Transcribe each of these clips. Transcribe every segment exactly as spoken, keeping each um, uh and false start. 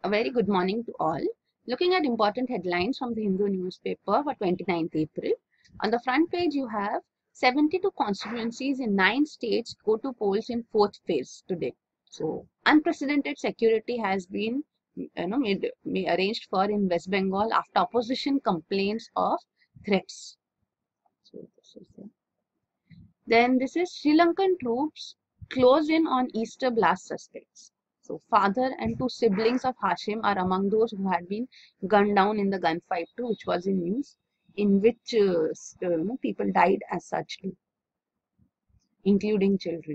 A very good morning to all. Looking at important headlines from the Hindu newspaper for twenty-ninth April. On the front page, you have seventy-two constituencies in nine states go to polls in fourth phase today. So, unprecedented security has been you know, made, made, arranged for in West Bengal after opposition complaints of threats. So, this is the, then this is Sri Lankan troops close in on Easter blast suspects. So, father and two siblings of Hashim are among those who had been gunned down in the gunfight too, which was in news, in which uh, you know, people died as such too, including children.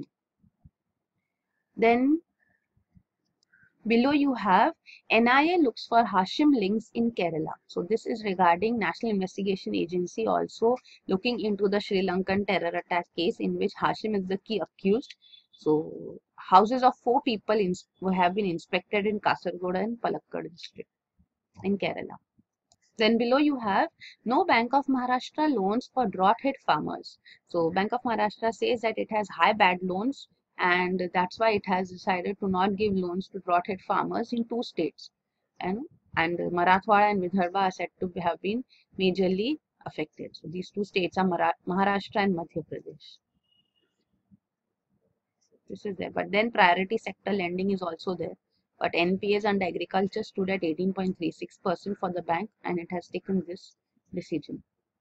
Then below you have N I A looks for Hashim links in Kerala. So this is regarding National Investigation Agency also looking into the Sri Lankan terror attack case in which Hashim is the key accused. So houses of four people in, have been inspected in Kasaragod and Palakkad district in Kerala. Then below you have no Bank of Maharashtra loans for drought hit farmers. So Bank of Maharashtra says that it has high bad loans, and that's why it has decided to not give loans to drought hit farmers in two states. And, and Marathwada and Vidarbha are said to have been majorly affected. So these two states are Mara Maharashtra and Madhya Pradesh. This is there. But then priority sector lending is also there. But N P As under agriculture stood at eighteen point three six percent for the bank, and it has taken this decision.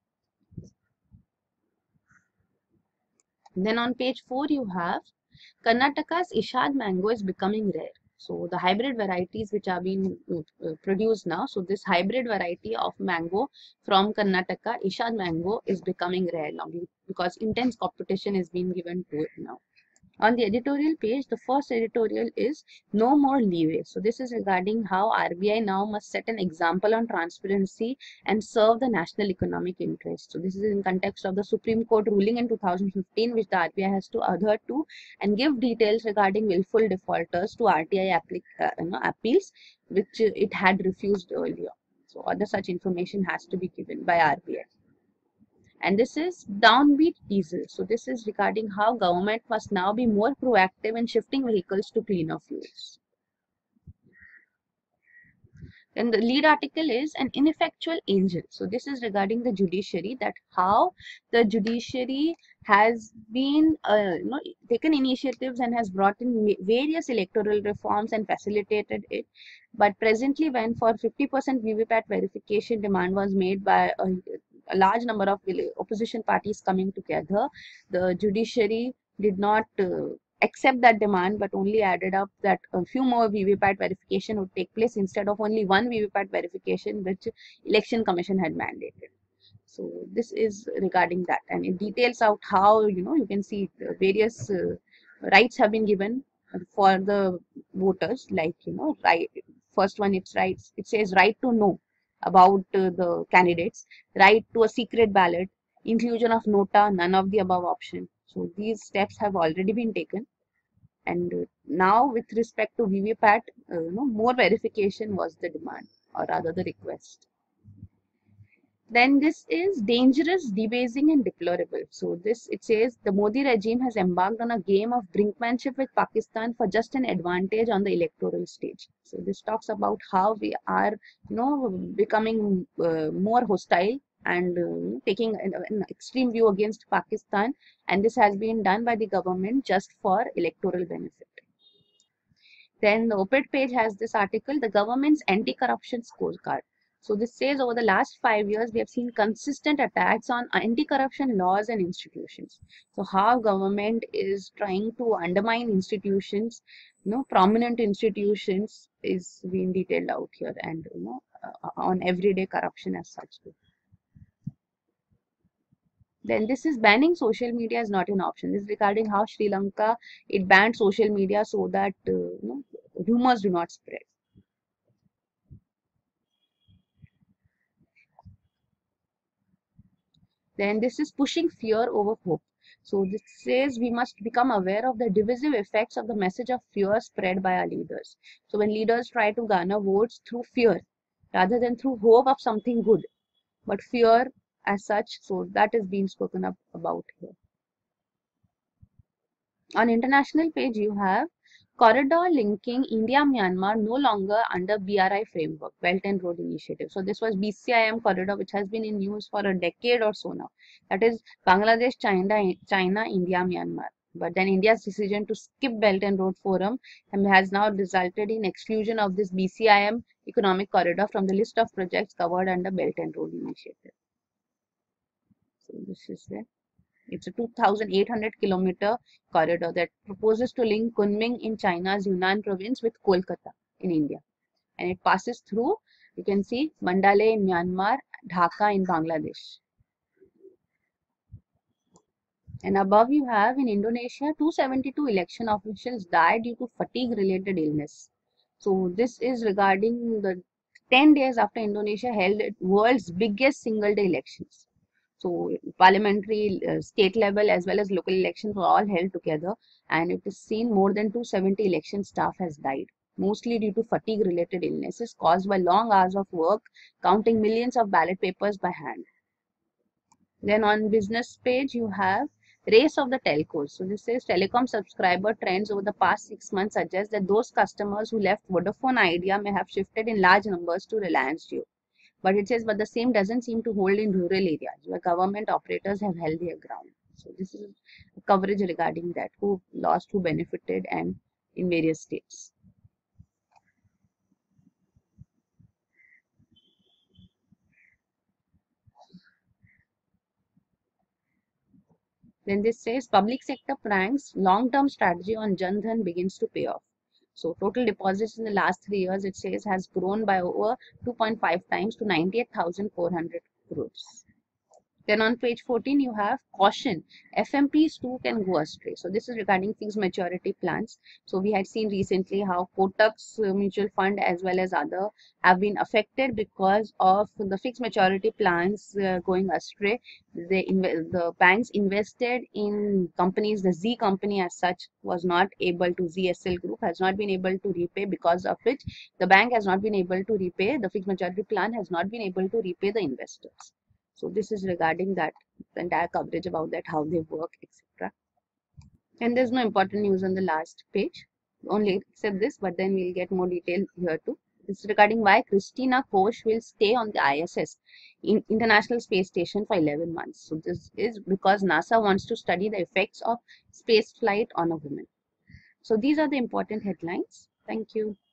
Then on page four you have Karnataka's Ishad mango is becoming rare. So the hybrid varieties which are being uh, produced now, so this hybrid variety of mango from Karnataka, Ishad mango, is becoming rare now because intense competition is being given to it now. On the editorial page, the first editorial is no more leeway. So this is regarding how R B I now must set an example on transparency and serve the national economic interest. So this is in context of the Supreme Court ruling in two thousand fifteen, which the R B I has to adhere to and give details regarding willful defaulters to R T I uh, you know, appeals, which it had refused earlier. So other such information has to be given by R B I. And this is downbeat diesel. So this is regarding how government must now be more proactive in shifting vehicles to cleaner fuels. Then the lead article is an ineffectual angel. So this is regarding the judiciary, that how the judiciary has been uh, you know, taken initiatives and has brought in various electoral reforms and facilitated it. But presently, when for fifty percent V V P A T verification demand was made by a, a large number of opposition parties coming together, the judiciary did not uh, accept that demand, but only added up that a few more V V P A T verification would take place instead of only one V V P A T verification which Election Commission had mandated. So this is regarding that, and it details out how, you know, you can see the various uh, rights have been given for the voters, like, you know, right, first one it's rights, it says right to know about uh, the candidates, right to a secret ballot, inclusion of nota, none of the above option. So these steps have already been taken, and uh, now with respect to V V P A T, uh, you know, more verification was the demand, or rather the request. Then this is dangerous, debasing and deplorable. So this, it says the Modi regime has embarked on a game of brinkmanship with Pakistan for just an advantage on the electoral stage. So this talks about how we are, you know, becoming uh, more hostile and uh, taking an, an extreme view against Pakistan, and this has been done by the government just for electoral benefit. Then the op-ed page has this article, the government's anti-corruption scorecard. So this says over the last five years, we have seen consistent attacks on anti-corruption laws and institutions. So how government is trying to undermine institutions, you know, prominent institutions is being detailed out here, and, you know, uh, on everyday corruption as such. Then this is banning social media is not an option. This is regarding how Sri Lanka, it banned social media so that uh, you know, rumors do not spread. Then this is pushing fear over hope. So this says we must become aware of the divisive effects of the message of fear spread by our leaders. So when leaders try to garner votes through fear rather than through hope of something good, but fear as such, so that is being spoken up about here. On international page, you have corridor linking India-Myanmar no longer under B R I framework, Belt and Road Initiative. So this was B C I M corridor, which has been in use for a decade or so now. That is Bangladesh, China, China, India, Myanmar. But then India's decision to skip Belt and Road Forum has now resulted in exclusion of this B C I M economic corridor from the list of projects covered under Belt and Road Initiative. So this is there. It's a two thousand eight hundred kilometer corridor that proposes to link Kunming in China's Yunnan province with Kolkata in India. And it passes through, you can see, Mandalay in Myanmar, Dhaka in Bangladesh. And above you have in Indonesia, two hundred seventy-two election officials died due to fatigue-related illness. So this is regarding the ten days after Indonesia held its world's biggest single-day elections. So parliamentary, uh, state level as well as local elections were all held together, and it is seen more than two hundred seventy election staff has died, mostly due to fatigue-related illnesses caused by long hours of work, counting millions of ballot papers by hand. Then on business page, you have race of the telcos. So this says telecom subscriber trends over the past six months suggest that those customers who left Vodafone Idea may have shifted in large numbers to Reliance Jio. But it says, but the same doesn't seem to hold in rural areas where government operators have held their ground. So this is coverage regarding that, who lost, who benefited, and in various states. Then this says public sector pranks, long-term strategy on Jan Dhan begins to pay off. So total deposits in the last three years, it says, has grown by over two point five times to ninety-eight thousand four hundred crores. Then on page fourteen, you have caution. F M Ps too can go astray. So this is regarding fixed maturity plans. So we had seen recently how Kotak's uh, mutual fund as well as other have been affected because of the fixed maturity plans uh, going astray. They the banks invested in companies. The Z company as such was not able to, Z S L group has not been able to repay, because of which the bank has not been able to repay. The fixed maturity plan has not been able to repay the investors. So this is regarding that, the entire coverage about that, how they work, et cetera. And there's no important news on the last page, only except this, but then we'll get more detail here too. This is regarding why Christina Koch will stay on the I S S, in International Space Station, for eleven months. So this is because NASA wants to study the effects of space flight on a woman. So these are the important headlines. Thank you.